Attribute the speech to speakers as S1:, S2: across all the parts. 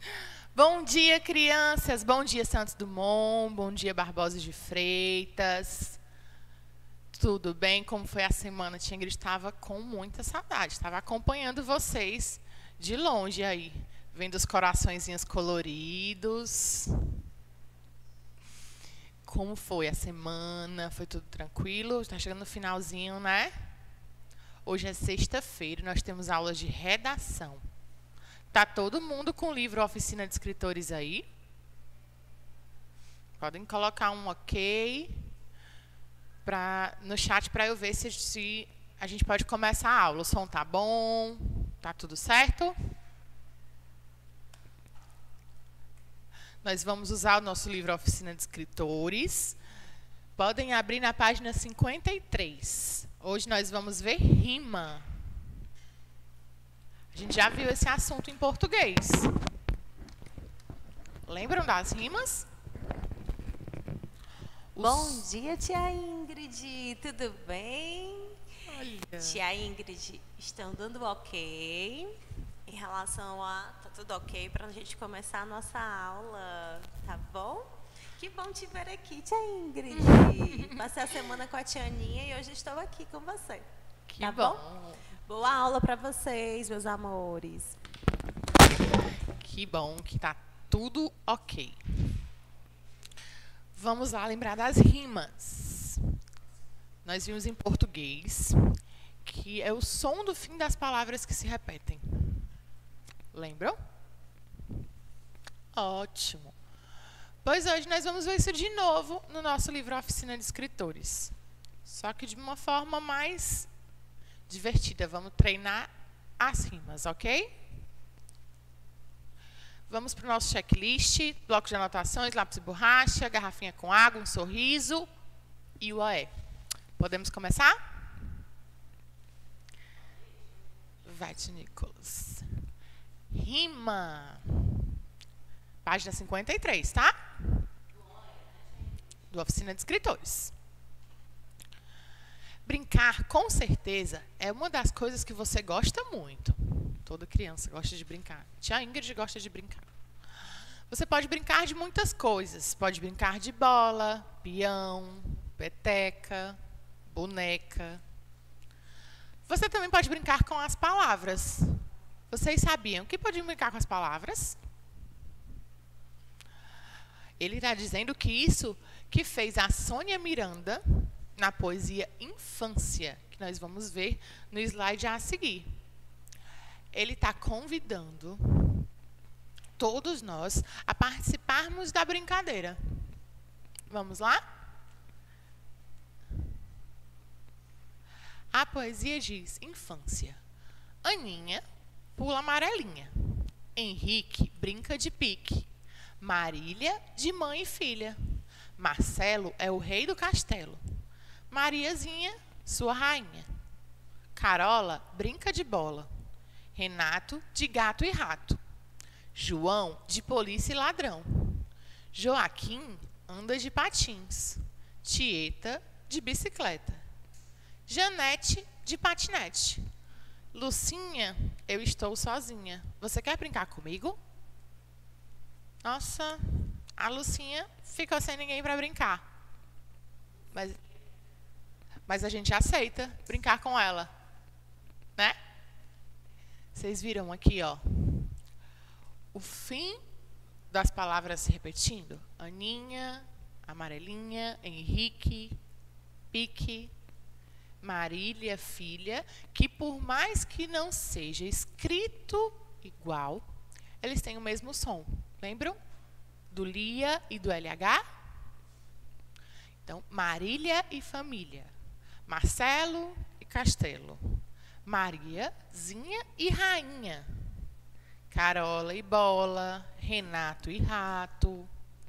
S1: Bom dia, crianças. Bom dia, Santos Dumont. Bom dia, Barbosa de Freitas. Tudo bem? Como foi a semana? Tia Ingrid estava com muita saudade. Estava acompanhando vocês de longe aí, vendo os coraçõezinhos coloridos. Como foi a semana? Foi tudo tranquilo? Está chegando no finalzinho, né? Hoje é sexta-feira e nós temos aulas de redação. Tá todo mundo com o livro Oficina de Escritores aí? Podem colocar um ok no chat para eu ver se a gente pode começar a aula. O som tá bom? Tá tudo certo? Nós vamos usar o nosso livro Oficina de Escritores. Podem abrir na página 53. Hoje nós vamos ver rima. A gente já viu esse assunto em português. Lembram das rimas?
S2: Bom dia, tia Ingrid. Tudo bem?
S1: Olha.
S2: Tia Ingrid, estão dando ok em relação a... Tá tudo ok para a gente começar a nossa aula, tá bom? Que bom te ver aqui, tia Ingrid. Passei a semana com a tia Aninha e hoje estou aqui com você.
S1: Que
S2: tá
S1: bom.
S2: Boa aula para vocês, meus amores.
S1: Que bom que tá tudo ok. Vamos lá lembrar das rimas. Nós vimos em português que é o som do fim das palavras que se repetem. Lembram? Ótimo. Pois hoje nós vamos ver isso de novo no nosso livro Oficina de Escritores. Só que de uma forma mais divertida. Vamos treinar as rimas, ok? Vamos para o nosso checklist, bloco de anotações, lápis e borracha, garrafinha com água, um sorriso e o OE. Podemos começar? Vai, tio Nicolas. Rima. Página 53, tá? Do Oficina de Escritores. Brincar, com certeza, é uma das coisas que você gosta muito. Toda criança gosta de brincar. Tia Ingrid gosta de brincar. Você pode brincar de muitas coisas. Pode brincar de bola, peão, peteca, boneca. Você também pode brincar com as palavras. Vocês sabiam que podiam brincar com as palavras? Ele está dizendo que isso que fez a Sônia Miranda na poesia Infância, que nós vamos ver no slide a seguir. Ele está convidando todos nós a participarmos da brincadeira. Vamos lá? A poesia diz: infância. Aninha pula amarelinha. Henrique brinca de pique. Marília de mãe e filha. Marcelo é o rei do castelo. Mariazinha, sua rainha. Carola brinca de bola. Renato de gato e rato. João de polícia e ladrão. Joaquim anda de patins. Tieta de bicicleta. Janete de patinete. Lucinha, eu estou sozinha. Você quer brincar comigo? Nossa, a Lucinha ficou sem ninguém para brincar. Mas a gente aceita brincar com ela, né? Vocês viram aqui, ó, o fim das palavras se repetindo? Aninha, amarelinha, Henrique, pique, Marília, filha, que por mais que não seja escrito igual, eles têm o mesmo som. Lembram? Do Lia e do LH? Então, Marília e família. Marcelo e castelo. Mariazinha e rainha. Carola e bola. Renato e rato.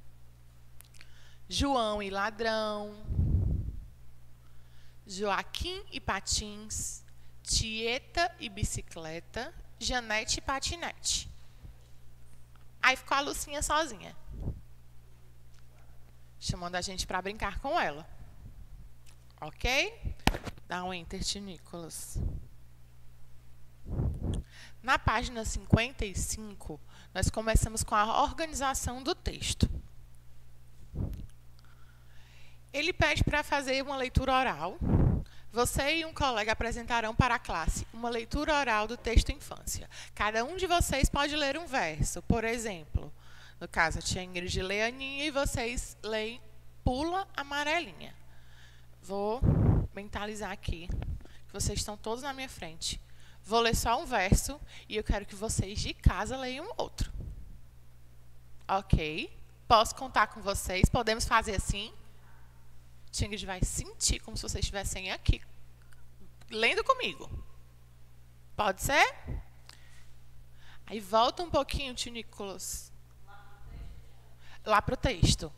S1: João e ladrão. Joaquim e patins. Tieta e bicicleta. Janete e patinete. Aí ficou a Lucinha sozinha, chamando a gente para brincar com ela. Ok? Dá um enter, tio Nicolas. Na página 55, nós começamos com a organização do texto. Ele pede para fazer uma leitura oral. Você e um colega apresentarão para a classe uma leitura oral do texto Infância. Cada um de vocês pode ler um verso. Por exemplo, no caso, a tia Ingrid lê Aninha e vocês leem Pula Amarelinha. Vou mentalizar aqui, que vocês estão todos na minha frente. Vou ler só um verso e eu quero que vocês de casa leiam outro. Ok? Posso contar com vocês? Podemos fazer assim? Tia Ingrid vai sentir como se vocês estivessem aqui, lendo comigo. Pode ser? Aí volta um pouquinho, tio Nicolas. Lá para o texto.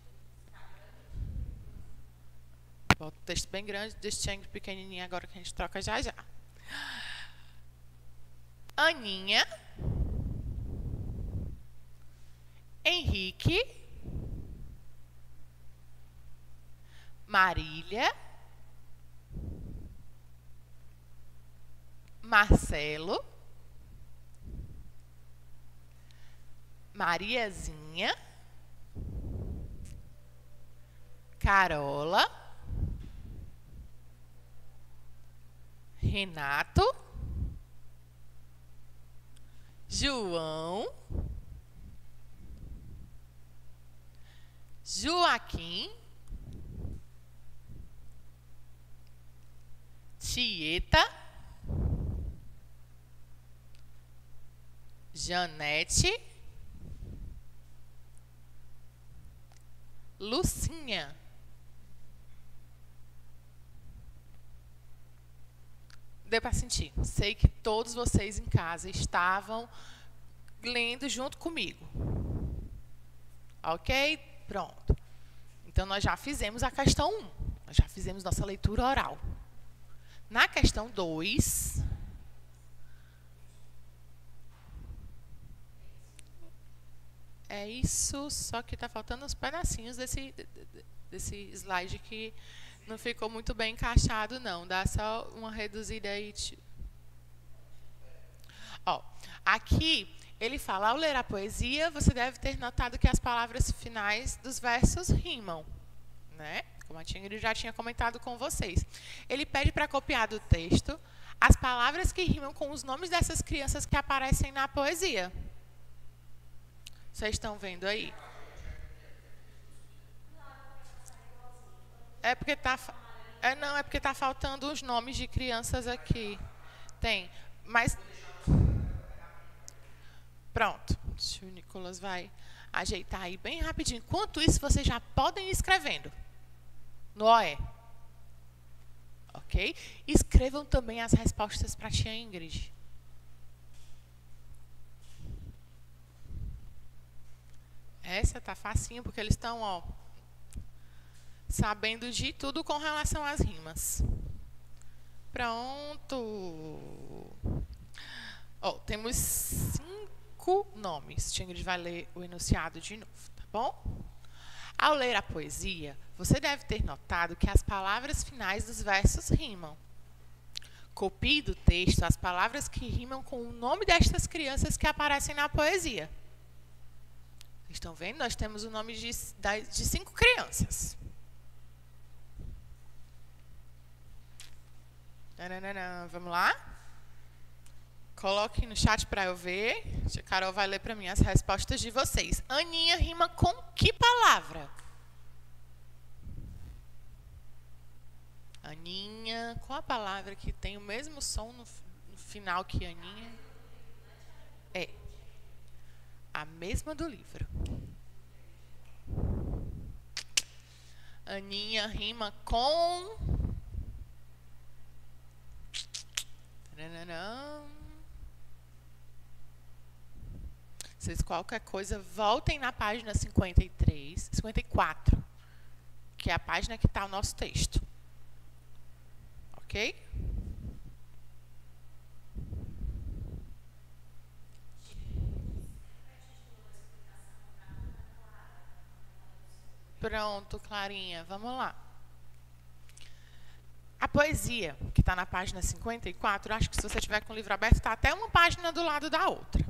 S1: Volta o texto bem grande, deixa tia Ingrid pequenininha agora que a gente troca já já. Aninha, Henrique, Marília, Marcelo, Mariazinha, Carola, Renato, João, Joaquim, Tieta, Janete, Lucinha. Deu para sentir. Sei que todos vocês em casa estavam lendo junto comigo. Ok? Pronto. Então, nós já fizemos a questão 1. Nós já fizemos nossa leitura oral. Na questão 2... É isso, só que está faltando uns pedacinhos desse slide que não ficou muito bem encaixado, não. Dá só uma reduzida aí. Ó, aqui, ele fala, ao ler a poesia, você deve ter notado que as palavras finais dos versos rimam, né? Como a tia Ingrid já tinha comentado com vocês. Ele pede para copiar do texto as palavras que rimam com os nomes dessas crianças que aparecem na poesia. Vocês estão vendo aí? É porque tá faltando os nomes de crianças aqui. Tem, mas pronto. O Nicolas vai ajeitar aí bem rapidinho. Enquanto isso, vocês já podem ir escrevendo no OE. Ok? Escrevam também as respostas para a tia Ingrid. Essa tá facinho, porque eles estão, ó, sabendo de tudo com relação às rimas. Pronto. Ó, temos 5 nomes. Tia Ingrid vai ler o enunciado de novo, tá bom? Ao ler a poesia, você deve ter notado que as palavras finais dos versos rimam. Copie do texto as palavras que rimam com o nome destas crianças que aparecem na poesia. Estão vendo? Nós temos o nome de 5 crianças. Vamos lá? Coloquem no chat para eu ver. A Carol vai ler para mim as respostas de vocês. Aninha rima com que palavra? Aninha, qual a palavra que tem o mesmo som no final que Aninha? É. A mesma do livro. Aninha rima com... Vocês, qualquer coisa, voltem na página 54, que é a página que está o nosso texto. Ok? Pronto, Clarinha, vamos lá. A poesia, que está na página 54, acho que se você tiver com o livro aberto, está até uma página do lado da outra.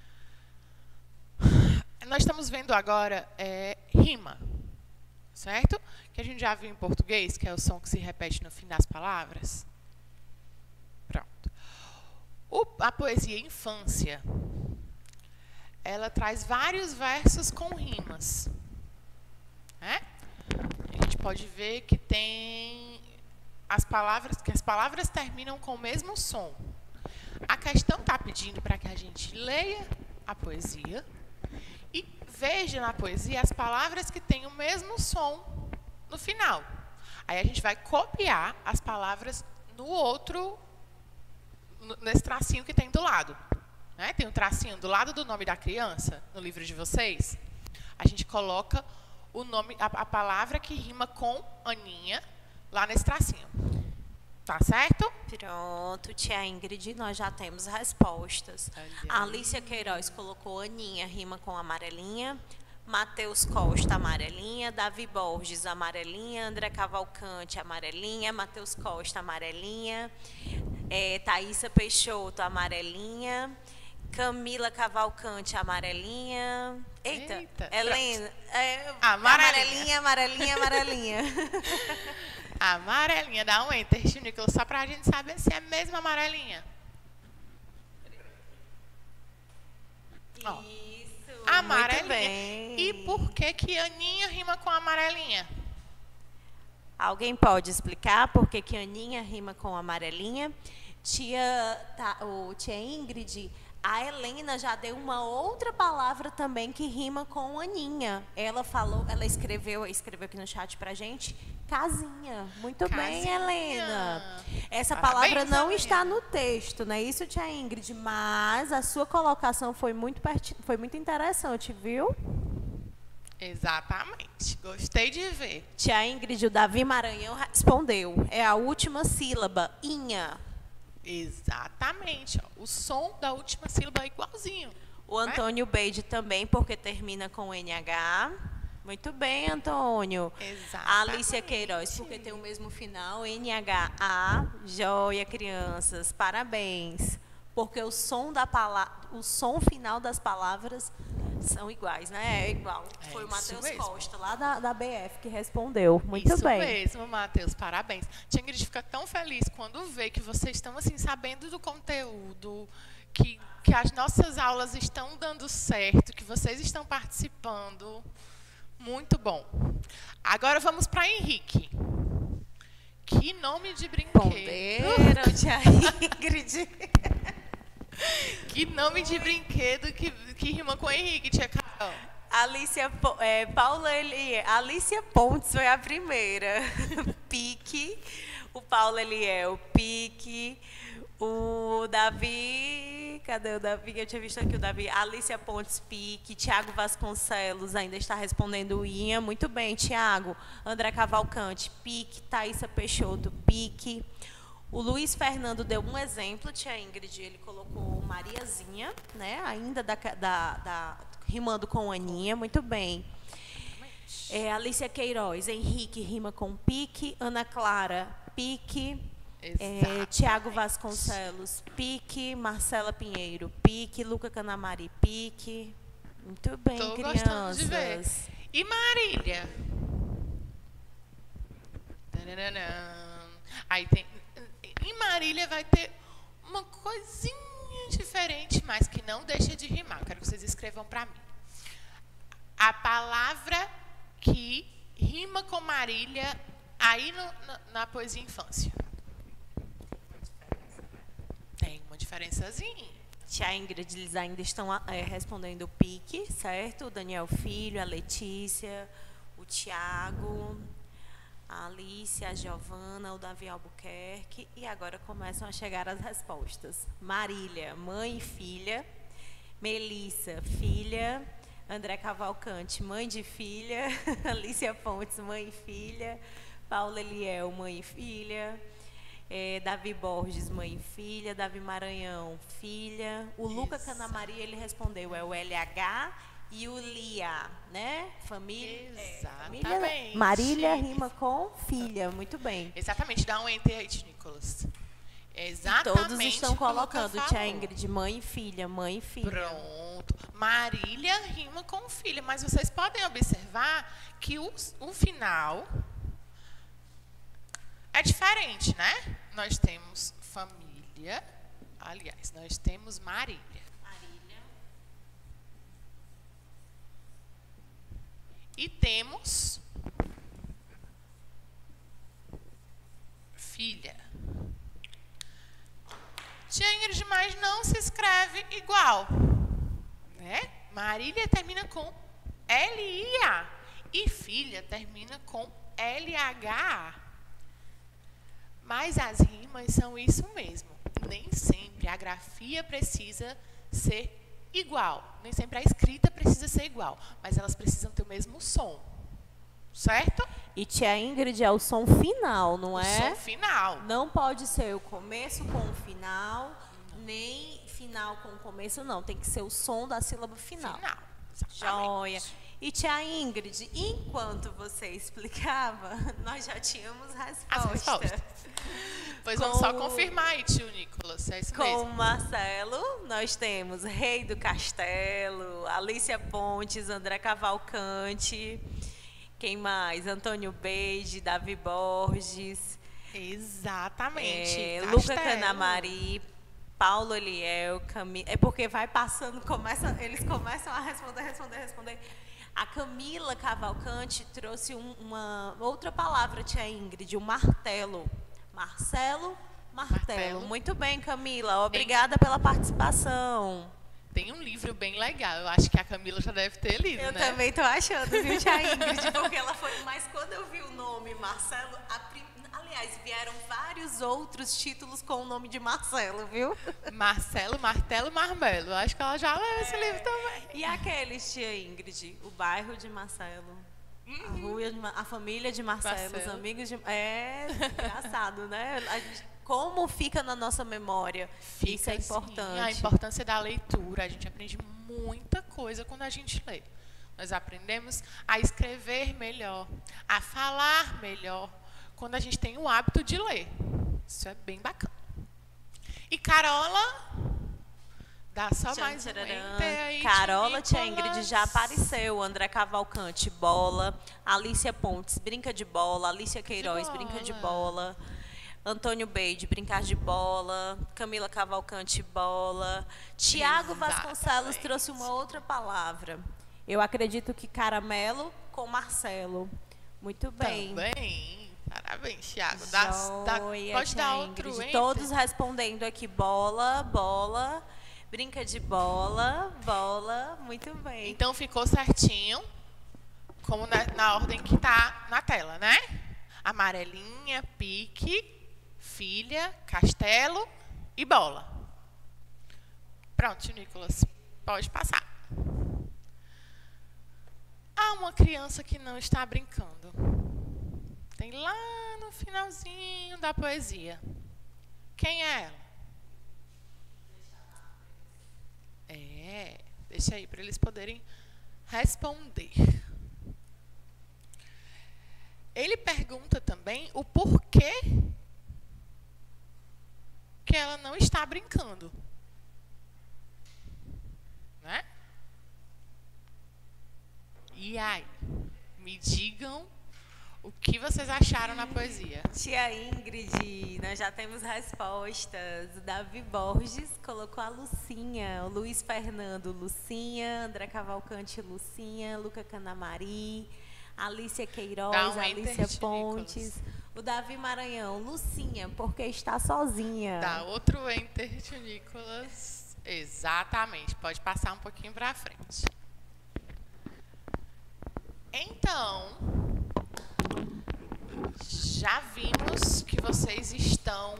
S1: Nós estamos vendo agora rima, certo? Que a gente já viu em português, que é o som que se repete no fim das palavras. Pronto. A poesia infância, ela traz vários versos com rimas. Né? A gente pode ver que tem as palavras terminam com o mesmo som. A questão está pedindo para que a gente leia a poesia e veja na poesia as palavras que têm o mesmo som no final. Aí a gente vai copiar as palavras no outro, nesse tracinho que tem do lado. Né? Tem um tracinho do lado do nome da criança, no livro de vocês. A gente coloca o nome, a palavra que rima com Aninha lá nesse tracinho. Tá certo?
S2: Pronto, tia Ingrid, nós já temos respostas. A Alicia Queiroz colocou Aninha, rima com amarelinha. Matheus Costa, amarelinha. Davi Borges, amarelinha. André Cavalcante, amarelinha. Matheus Costa, amarelinha. Thaísa Peixoto, amarelinha. Camila Cavalcante, amarelinha. Eita. Helena, amarelinha.
S1: Amarelinha, dá um enter, Nicolas, só pra gente saber se é mesmo amarelinha.
S2: Isso,
S1: amarelinha.
S2: muito bem.
S1: E por que Aninha rima com amarelinha?
S2: Alguém pode explicar por que Aninha rima com amarelinha? Tia Ingrid, a Helena já deu uma outra palavra também que rima com Aninha. Ela escreveu aqui no chat pra gente, casinha. Muito bem, Helena. Essa palavra não está no texto, não é isso, tia Ingrid? Mas a sua colocação foi muito interessante, viu?
S1: Exatamente. Gostei de ver.
S2: Tia Ingrid, o Davi Maranhão respondeu. É a última sílaba, inha.
S1: Exatamente. Ó. O som da última sílaba é igualzinho.
S2: O Antônio Beide também, porque termina com NH. Muito bem, Antônio.
S1: Exatamente.
S2: A Alicia Queiroz, porque tem o mesmo final, NHA. Joia, crianças. Parabéns. Porque o som final das palavras são iguais, né? É igual. Foi o Matheus Costa, lá da BF, que respondeu. Muito bem.
S1: Isso mesmo, Matheus. Parabéns. Tia Ingrid fica tão feliz quando vê que vocês estão assim sabendo do conteúdo, que as nossas aulas estão dando certo, que vocês estão participando. Muito bom. Agora vamos para Henrique. Que nome de brinquedo.
S2: Tia Ingrid.
S1: Que nome de brinquedo que rima com Henrique, tia Carol?
S2: Alicia Pontes foi a primeira. Pique. O Paulo Eliel, pique. O Davi, cadê o Davi? Eu tinha visto aqui o Davi. Alicia Pontes, pique. Tiago Vasconcelos ainda está respondendo Inha. Muito bem, Tiago. André Cavalcante, pique. Thaísa Peixoto, pique. O Luiz Fernando deu um exemplo, tia Ingrid, ele colocou Mariazinha, né? Ainda rimando com Aninha, muito bem. Alicia Queiroz, Henrique rima com pique. Ana Clara, pique. Tiago Vasconcelos, pique. Marcela Pinheiro, pique. Luca Canamari, pique. Muito bem,
S1: Tô
S2: crianças.
S1: Gostando de ver. E Marília? Aí tem... Em Marília vai ter uma coisinha diferente, mas que não deixa de rimar. Eu quero que vocês escrevam para mim. A palavra que rima com Marília aí na poesia infância. Tem uma diferençazinha.
S2: Tia Ingrid, eles ainda estão respondendo o pique, certo? O Daniel Filho, a Letícia, o Tiago... A Alice, a Giovana, o Davi Albuquerque. E agora começam a chegar as respostas. Marília, mãe e filha. Melissa, filha. André Cavalcante, mãe de filha. Alicia Pontes, mãe e filha. Paula Eliel, mãe e filha. Davi Borges, mãe e filha. Davi Maranhão, filha. O Luca Canamaria, ele respondeu, é o LH e o Lia, né? Família.
S1: Exatamente.
S2: Marília rima com filha, muito bem.
S1: Exatamente, dá um enter aí, Nicolas.
S2: E
S1: Exatamente.
S2: todos estão
S1: como o Luca
S2: colocando, tia
S1: falou.
S2: Ingrid, mãe e filha, mãe e filha.
S1: Pronto. Marília rima com filha, mas vocês podem observar que o final é diferente, né? Nós temos família, aliás, nós temos Marília. E temos filha. Tia Ingrid, mas não se escreve igual, né? Marília termina com L-I-A e filha termina com L-H-A. Mas as rimas são isso mesmo. Nem sempre a grafia precisa ser igual. Nem sempre a escrita precisa ser igual. Mas elas precisam ter o mesmo som. Certo?
S2: E tia Ingrid é o som final, não é?
S1: O som final.
S2: Não pode ser o começo com o final, nem final com o começo, não. Tem que ser o som da sílaba final.
S1: Final.
S2: Joia. E tia Ingrid, enquanto você explicava, nós já tínhamos
S1: As
S2: resposta.
S1: respostas. Pois vamos só confirmar aí, tio Nicolas, se é isso
S2: Com
S1: mesmo.
S2: o Marcelo, nós temos Rei do Castelo, Alicia Pontes, André Cavalcante, quem mais? Antônio Beide, Davi Borges,
S1: Exatamente.
S2: Luca
S1: Castelo.
S2: Canamari, Paulo Eliel, Camila. É porque vai passando, eles começam a responder. A Camila Cavalcante trouxe uma outra palavra, tia Ingrid, o martelo. Martelo. Muito bem, Camila. Obrigada pela participação.
S1: Tem um livro bem legal. Eu acho que a Camila já deve ter lido,
S2: Eu
S1: né?
S2: também tô achando, viu, tia Ingrid? Porque ela foi... Mas quando eu vi o nome Marcelo... Aliás, vieram vários outros títulos com o nome de Marcelo, viu?
S1: Marcelo, Martelo, Marmelo. Eu acho que ela já leu esse livro também.
S2: E aqueles, tia Ingrid? O bairro de Marcelo. A família de Marcelo, os amigos de... É engraçado, né? Como fica na nossa memória. Isso é importante.
S1: A importância da leitura. A gente aprende muita coisa quando a gente lê. Nós aprendemos a escrever melhor, a falar melhor, quando a gente tem o hábito de ler. Isso é bem bacana. E Carola, dá só mais um enter aí.
S2: Carola, tia Ingrid, já apareceu. André Cavalcante, bola. Alicia Pontes, brinca de bola. Alicia Queiroz, brinca de bola. Antônio Beide, brincar de bola. Camila Cavalcante, bola. Tiago Vasconcelos trouxe uma outra palavra. Eu acredito que caramelo com Marcelo. Muito bem.
S1: Também. Parabéns, Thiago.
S2: Joia,
S1: Pode dar
S2: tia
S1: outro
S2: Ingrid.
S1: enter?
S2: Todos respondendo aqui. Bola. Brinca de bola. Muito bem.
S1: Então ficou certinho, como na ordem que está na tela, né? Amarelinha, pique, filha, castelo e bola. Pronto, tio Nicolas, pode passar. Há uma criança que não está brincando. Tem lá no finalzinho da poesia. Quem é ela? Deixa aí para eles poderem responder. Ele pergunta também o porquê que ela não está brincando. Né? E aí, me digam o que vocês acharam na poesia.
S2: Tia Ingrid, nós já temos respostas. O Davi Borges colocou a Lucinha. O Luiz Fernando, Lucinha. André Cavalcante, Lucinha. Luca Canamari. Alicia Queiroz, Alicia Pontes. O Davi Maranhão, Lucinha, porque está sozinha.
S1: Dá outro enter, tio Nicolas. Exatamente, pode passar um pouquinho para frente. Então, já vimos que vocês estão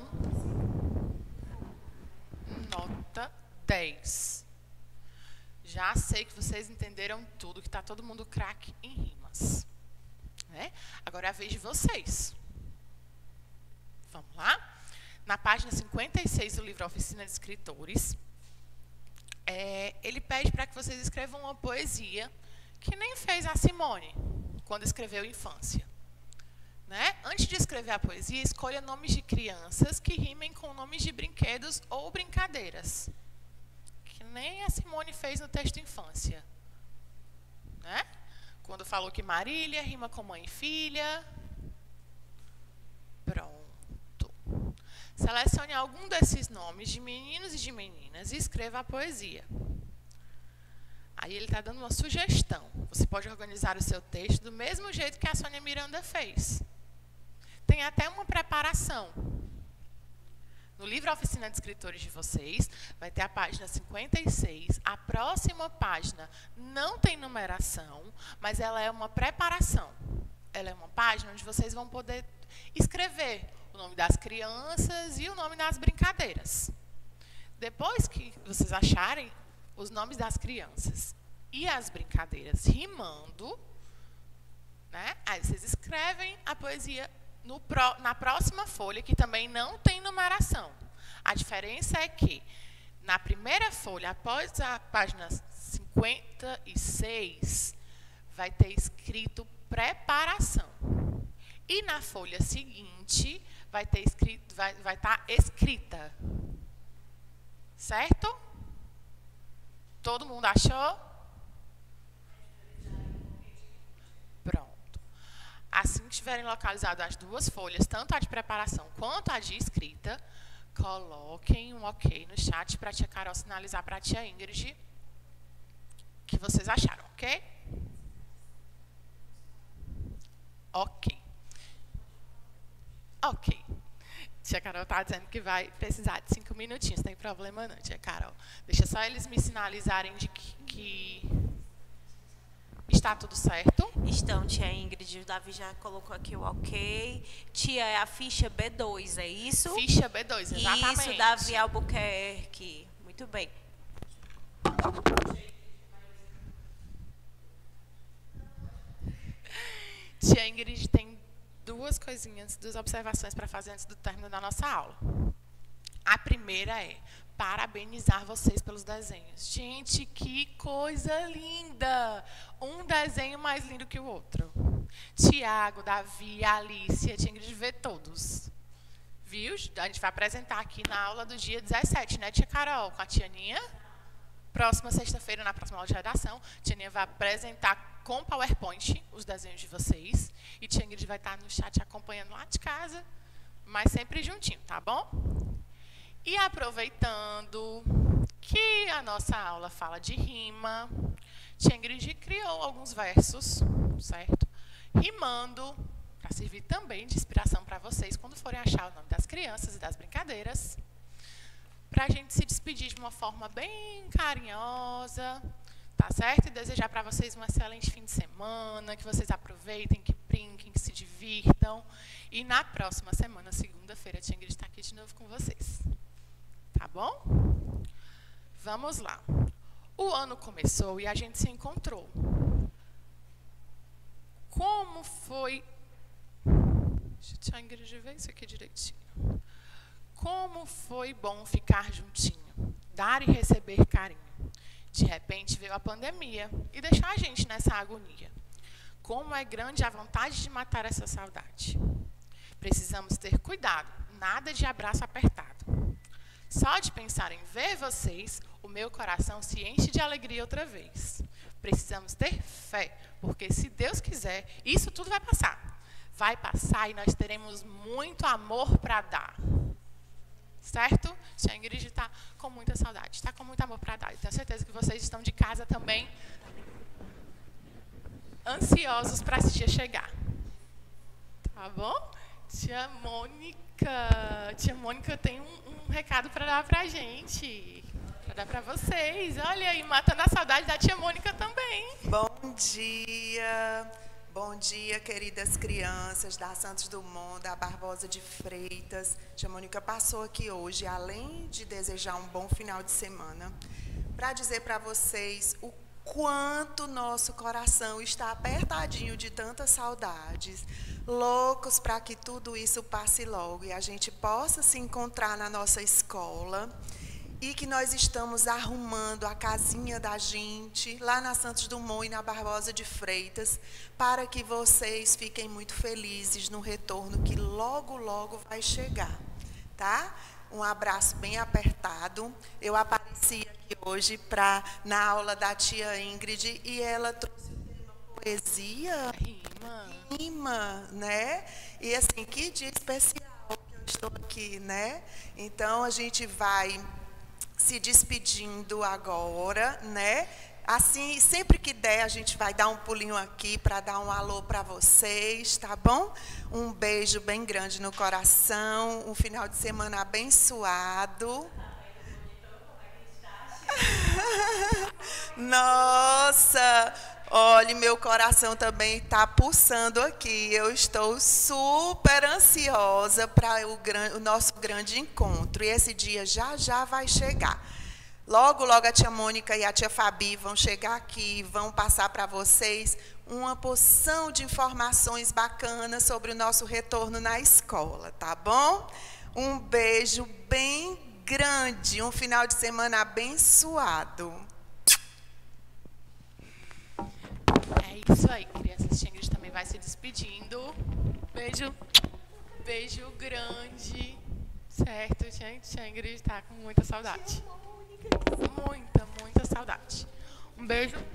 S1: nota 10. Já sei que vocês entenderam tudo, que está todo mundo craque em rimas. Né? Agora é a vez de vocês. Vamos lá? Na página 56 do livro Oficina de Escritores, ele pede para que vocês escrevam uma poesia que nem fez a Simone quando escreveu Infância. Né? Antes de escrever a poesia, escolha nomes de crianças que rimem com nomes de brinquedos ou brincadeiras. Que nem a Simone fez no texto Infância. Né? Quando falou que Marília rima com mãe e filha. Pronto. Selecione algum desses nomes de meninos e de meninas e escreva a poesia. Aí ele está dando uma sugestão. Você pode organizar o seu texto do mesmo jeito que a Sônia Miranda fez. Tem até uma preparação. No livro Oficina de Escritores de vocês, vai ter a página 56. A próxima página não tem numeração, mas ela é uma preparação. Ela é uma página onde vocês vão poder escrever o nome das crianças e o nome das brincadeiras. Depois que vocês acharem os nomes das crianças e as brincadeiras rimando, né? Aí vocês escrevem a poesia na próxima folha, que também não tem numeração. A diferença é que, na primeira folha, após a página 56, vai ter escrito preparação. E na folha seguinte, vai estar escrita. Certo? Todo mundo achou? Pronto. Assim que estiverem localizadas as duas folhas, tanto a de preparação quanto a de escrita, coloquem um ok no chat para a tia Carol sinalizar para a tia Ingrid que vocês acharam, ok? Ok. Ok. Tia Carol está dizendo que vai precisar de 5 minutinhos, não tem problema não, tia Carol. Deixa só eles me sinalizarem de que está tudo certo.
S2: Estão, tia Ingrid, o Davi já colocou aqui o ok. Tia, é a ficha B2, é isso?
S1: Ficha B2, exatamente.
S2: Isso, Davi Albuquerque. Muito bem.
S1: Tia Ingrid tem duas observações para fazer antes do término da nossa aula. A primeira é parabenizar vocês pelos desenhos. Gente, que coisa linda! Um desenho mais lindo que o outro. Tiago, Davi, Alice, tinha que ver todos. Viu? A gente vai apresentar aqui na aula do dia 17, né, tia Carol? Com a tia Aninha. Próxima sexta-feira, na próxima aula de redação, tia Aninha vai apresentar com PowerPoint os desenhos de vocês. E tia Ingrid vai estar no chat acompanhando lá de casa, mas sempre juntinho, tá bom? E aproveitando que a nossa aula fala de rima, tia Ingrid criou alguns versos, certo? Rimando, para servir também de inspiração para vocês quando forem achar o nome das crianças e das brincadeiras, para a gente se despedir de uma forma bem carinhosa, tá certo? E desejar para vocês um excelente fim de semana, que vocês aproveitem, que brinquem, que se divirtam. E na próxima semana, segunda-feira, a tia Ingrid está aqui de novo com vocês. Tá bom? Vamos lá. O ano começou e a gente se encontrou. Como foi... Deixa a Ingrid ver isso aqui direitinho. Como foi bom ficar juntinho, dar e receber carinho. De repente veio a pandemia e deixou a gente nessa agonia. Como é grande a vontade de matar essa saudade. Precisamos ter cuidado, nada de abraço apertado. Só de pensar em ver vocês, o meu coração se enche de alegria outra vez. Precisamos ter fé, porque se Deus quiser, isso tudo vai passar. Vai passar e nós teremos muito amor para dar. Certo? Tia Ingrid está com muita saudade, está com muito amor para dar. Eu tenho certeza que vocês estão de casa também ansiosos para esse dia chegar. Tá bom? Tia Mônica tem um recado para dar para a gente. Para dar para vocês. Olha aí, matando a saudade da tia Mônica também.
S3: Bom dia. Bom dia, queridas crianças da Santos Dumont, da Barbosa de Freitas. Tia Mônica passou aqui hoje, além de desejar um bom final de semana, para dizer para vocês o quanto nosso coração está apertadinho de tantas saudades, loucos para que tudo isso passe logo e a gente possa se encontrar na nossa escola e que nós estamos arrumando a casinha da gente lá na Santos Dumont e na Barbosa de Freitas, para que vocês fiquem muito felizes no retorno que logo, logo vai chegar, tá? Um abraço bem apertado. Eu apareci aqui hoje na aula da tia Ingrid e ela trouxe o tema poesia. Rima, né? E assim, que dia especial que eu estou aqui, né? Então, a gente vai se despedindo agora, né? Assim, sempre que der, a gente vai dar um pulinho aqui para dar um alô para vocês, tá bom? Um beijo bem grande no coração, um final de semana abençoado. Nossa, olha, meu coração também está pulsando aqui. Eu estou super ansiosa para o nosso grande encontro. E esse dia já já vai chegar. Logo, logo a tia Mônica e a tia Fabi vão chegar aqui, vão passar para vocês uma porção de informações bacanas sobre o nosso retorno na escola, tá bom? Um beijo bem grande, um final de semana abençoado.
S1: É isso aí, crianças. Tia Ingrid também vai se despedindo. Beijo, beijo grande. Certo, gente? Tia Ingrid está com muita saudade. Muita, muita saudade. Um beijo.